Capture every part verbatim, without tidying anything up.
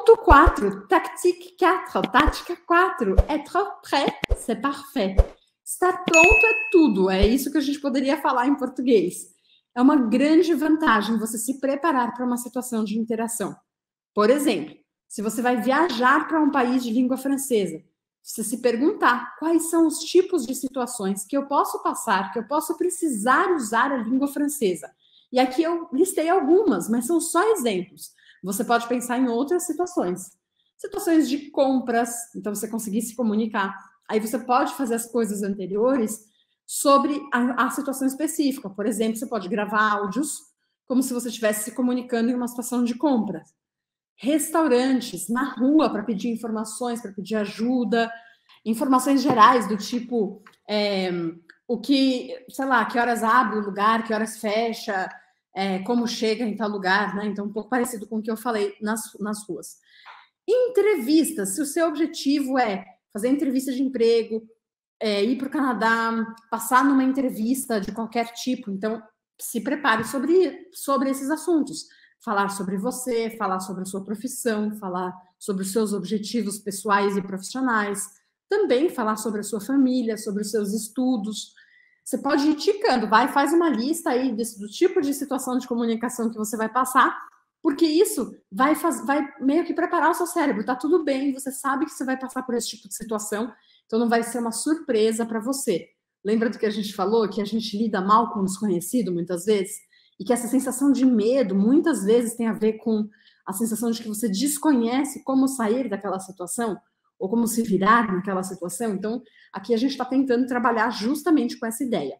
Ponto quatro, tactique quatro, tática quatro. Être prêt, c'est parfait. Estar pronto é tudo, é isso que a gente poderia falar em português. É uma grande vantagem você se preparar para uma situação de interação. Por exemplo, se você vai viajar para um país de língua francesa, você se perguntar quais são os tipos de situações que eu posso passar, que eu posso precisar usar a língua francesa. E aqui eu listei algumas, mas são só exemplos. Você pode pensar em outras situações. Situações de compras, então você conseguir se comunicar. Aí você pode fazer as coisas anteriores sobre a, a situação específica. Por exemplo, você pode gravar áudios como se você estivesse se comunicando em uma situação de compras. Restaurantes, na rua, para pedir informações, para pedir ajuda, informações gerais do tipo é, o que, sei lá, que horas abre o lugar, que horas fecha, é, como chega em tal lugar, né? Então, um pouco parecido com o que eu falei nas, nas ruas. Entrevistas, se o seu objetivo é fazer entrevista de emprego, é, ir para o Canadá, passar numa entrevista de qualquer tipo, então se prepare sobre, sobre esses assuntos. Falar sobre você, falar sobre a sua profissão, falar sobre os seus objetivos pessoais e profissionais, também falar sobre a sua família, sobre os seus estudos. Você pode ir ticando, vai, faz uma lista aí desse, do tipo de situação de comunicação que você vai passar, porque isso vai, faz, vai meio que preparar o seu cérebro, tá tudo bem, você sabe que você vai passar por esse tipo de situação, então não vai ser uma surpresa para você. Lembra do que a gente falou, que a gente lida mal com o desconhecido muitas vezes? E que essa sensação de medo, muitas vezes, tem a ver com a sensação de que você desconhece como sair daquela situação, ou como se virar naquela situação. Então, aqui a gente está tentando trabalhar justamente com essa ideia.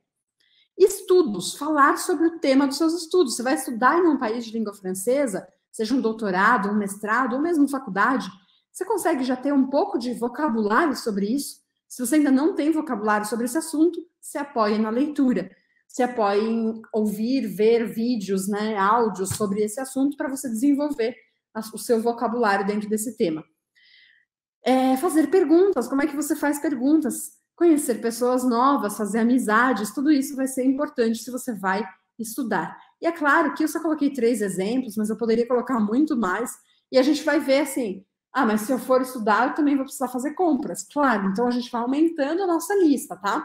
Estudos, falar sobre o tema dos seus estudos. Você vai estudar em um país de língua francesa, seja um doutorado, um mestrado, ou mesmo faculdade, você consegue já ter um pouco de vocabulário sobre isso? Se você ainda não tem vocabulário sobre esse assunto, se apoie na leitura. Se apoie em ouvir, ver vídeos, né, áudios sobre esse assunto para você desenvolver o seu vocabulário dentro desse tema. É, fazer perguntas, como é que você faz perguntas? Conhecer pessoas novas, fazer amizades, tudo isso vai ser importante se você vai estudar. E é claro que eu só coloquei três exemplos, mas eu poderia colocar muito mais, e a gente vai ver assim, ah, mas se eu for estudar, eu também vou precisar fazer compras. Claro, então a gente vai aumentando a nossa lista, tá?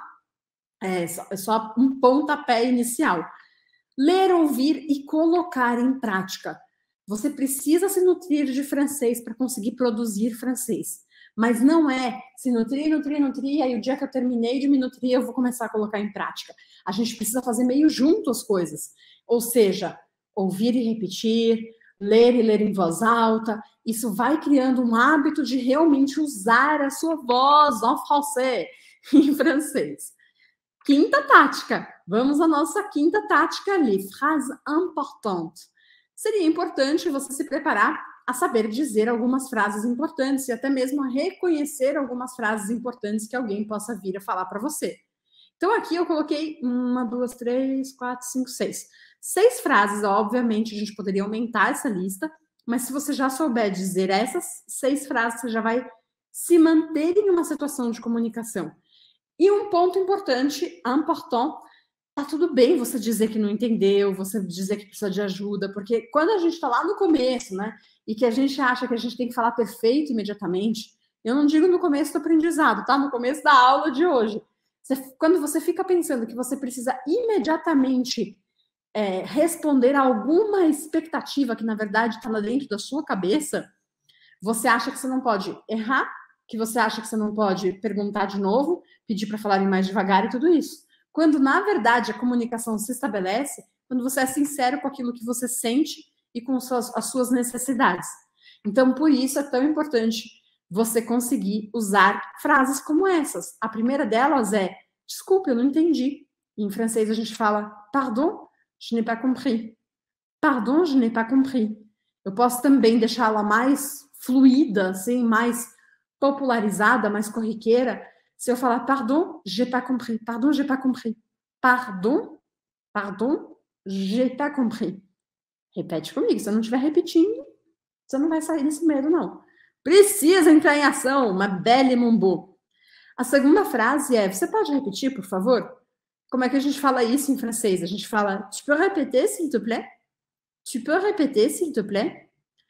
É só, é só um pontapé inicial. Ler, ouvir e colocar em prática. Você precisa se nutrir de francês para conseguir produzir francês. Mas não é se nutrir, nutrir, nutrir, aí o dia que eu terminei de me nutrir, eu vou começar a colocar em prática. A gente precisa fazer meio junto as coisas. Ou seja, ouvir e repetir, ler e ler em voz alta. Isso vai criando um hábito de realmente usar a sua voz en français, em francês. Quinta tática. Vamos à nossa quinta tática ali. Frase importante. Seria importante você se preparar a saber dizer algumas frases importantes e até mesmo a reconhecer algumas frases importantes que alguém possa vir a falar para você. Então, aqui eu coloquei uma, duas, três, quatro, cinco, seis. Seis frases, obviamente, a gente poderia aumentar essa lista, mas se você já souber dizer essas seis frases, você já vai se manter em uma situação de comunicação. E um ponto importante, important, tá tudo bem você dizer que não entendeu, você dizer que precisa de ajuda, porque quando a gente está lá no começo, né, e que a gente acha que a gente tem que falar perfeito imediatamente, eu não digo no começo do aprendizado, tá? No começo da aula de hoje. Você, quando você fica pensando que você precisa imediatamente é, responder a alguma expectativa que, na verdade, está lá dentro da sua cabeça, você acha que você não pode errar, que você acha que você não pode perguntar de novo, pedir para falarem mais devagar e tudo isso. Quando, na verdade, a comunicação se estabelece, quando você é sincero com aquilo que você sente e com suas, as suas necessidades. Então, por isso é tão importante você conseguir usar frases como essas. A primeira delas é, desculpe, eu não entendi. Em francês a gente fala, pardon, je n'ai pas compris. Pardon, je n'ai pas compris. Eu posso também deixá-la mais fluida, assim, mais popularizada, mais corriqueira, se eu falar pardon, j'ai pas compris, pardon, j'ai pas compris, pardon, pardon, j'ai pas compris. Repete comigo, se eu não estiver repetindo, você não vai sair desse medo, não. Precisa entrar em ação, uma belle mon beau. A segunda frase é, você pode repetir, por favor? Como é que a gente fala isso em francês? A gente fala, tu peux répéter, s'il te plaît? Tu peux répéter, s'il te plaît?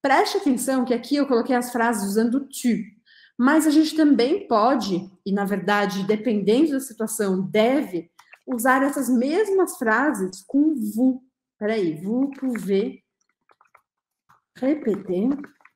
Preste atenção que aqui eu coloquei as frases usando tu, mas a gente também pode, e na verdade, dependendo da situação, deve usar essas mesmas frases com vous. Peraí, vous pouvez répéter,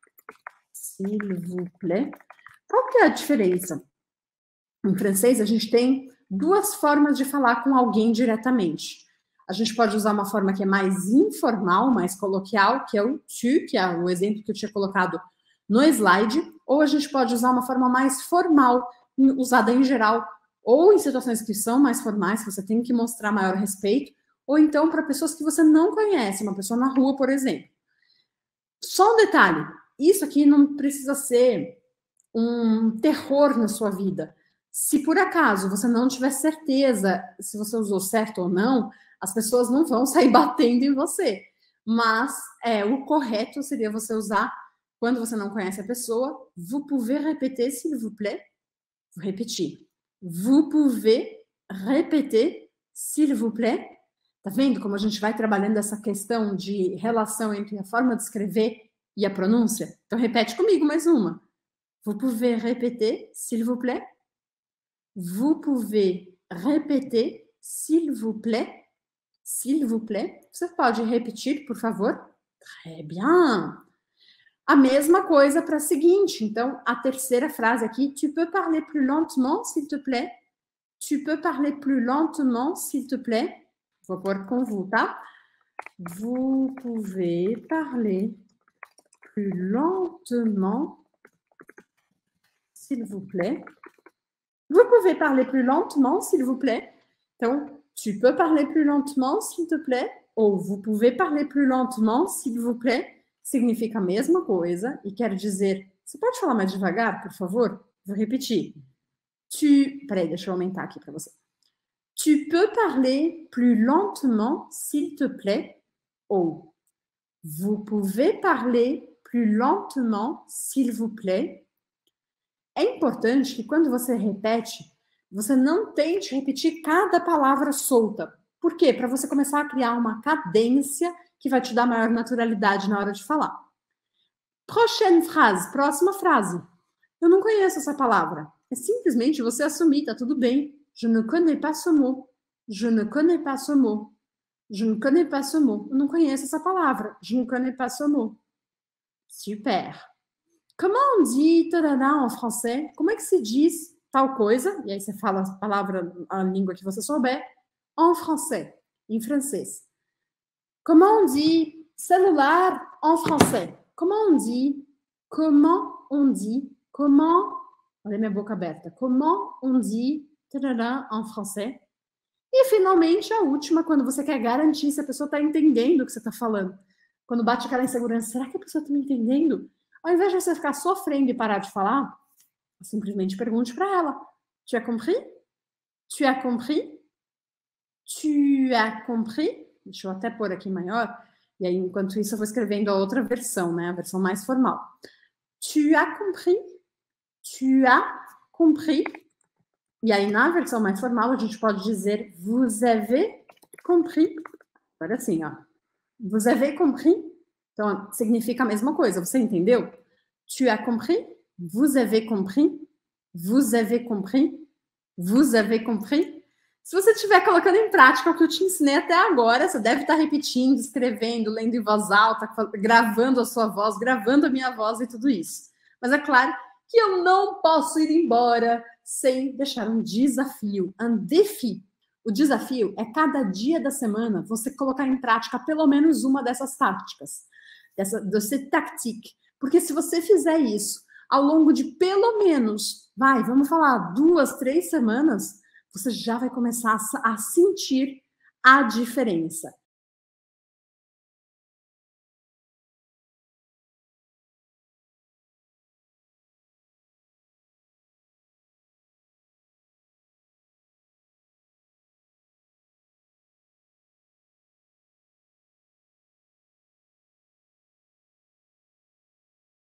s'il vous plaît. Qual que é a diferença? Em francês, a gente tem duas formas de falar com alguém diretamente. A gente pode usar uma forma que é mais informal, mais coloquial, que é o tu, que é o exemplo que eu tinha colocado no slide, ou a gente pode usar uma forma mais formal, usada em geral, ou em situações que são mais formais, que você tem que mostrar maior respeito, ou então para pessoas que você não conhece, uma pessoa na rua, por exemplo. Só um detalhe, isso aqui não precisa ser um terror na sua vida. Se por acaso você não tiver certeza se você usou certo ou não, as pessoas não vão sair batendo em você. Mas é, o correto seria você usar, quando você não conhece a pessoa, vous pouvez répéter, s'il vous plaît? Vou repetir. Vous pouvez répéter, s'il vous plaît? Tá vendo como a gente vai trabalhando essa questão de relação entre a forma de escrever e a pronúncia? Então repete comigo mais uma. Vous pouvez répéter, s'il vous plaît? Vous pouvez répéter, s'il vous plaît? S'il vous plaît. Você pode repetir, por favor? Très bien. A mesma coisa para a seguinte. Então, a terceira frase aqui. Tu peux parler plus lentement, s'il te plaît? Tu peux parler plus lentement, s'il te plaît? Vou pôr com vous, tá? Vous pouvez parler plus lentement, s'il vous plaît? Vous pouvez parler plus lentement, s'il vous plaît? Então, tu peux parler plus lentement, s'il te plaît? Ou vous pouvez parler plus lentement, s'il vous plaît? Significa a mesma coisa e quer dizer... Você pode falar mais devagar, por favor? Vou repetir. Tu... Peraí, deixa eu aumentar aqui para você. Tu peux parler plus lentement, s'il te plaît? Ou vous pouvez parler plus lentement, s'il vous plaît? É importante que quando você repete, você não tente repetir cada palavra solta. Por quê? Para você começar a criar uma cadência que vai te dar maior naturalidade na hora de falar. Prochaine phrase, próxima frase. Eu não conheço essa palavra. É simplesmente você assumir, tá tudo bem. Je ne connais pas ce mot. Je ne connais pas ce mot. Je ne connais pas ce mot. Eu não conheço essa palavra. Je ne connais pas ce mot. Super. Comment on dit tarará en français? Como é que se diz tal coisa? E aí você fala a palavra, a língua que você souber. En français, em francês. Comment on dit celular en français? Comment on dit? Comment on dit? Comment? Olha minha boca aberta. Comment on dit tarará en français? E finalmente a última, quando você quer garantir se a pessoa está entendendo o que você está falando. Quando bate aquela insegurança, será que a pessoa está me entendendo? Ao invés de você ficar sofrendo e parar de falar, simplesmente pergunte para ela. Tu as compris? Tu as compris? Tu as compris? Deixa eu até pôr aqui maior. E aí, enquanto isso, eu vou escrevendo a outra versão, né? A versão mais formal. Tu as compris? Tu as compris? E aí, na versão mais formal, a gente pode dizer vous avez compris? Agora sim, ó. Vous avez compris? Então, significa a mesma coisa. Você entendeu? Tu as compris? Vous avez compris? Vous avez compris? Vous avez compris? Se você estiver colocando em prática o que eu te ensinei até agora, você deve estar repetindo, escrevendo, lendo em voz alta, gravando a sua voz, gravando a minha voz e tudo isso. Mas é claro que eu não posso ir embora sem deixar um desafio, um défi. O desafio é cada dia da semana você colocar em prática pelo menos uma dessas táticas. Dessa, dessa tactique. Porque se você fizer isso ao longo de pelo menos, vai, vamos falar, duas, três semanas, você já vai começar a, a sentir a diferença.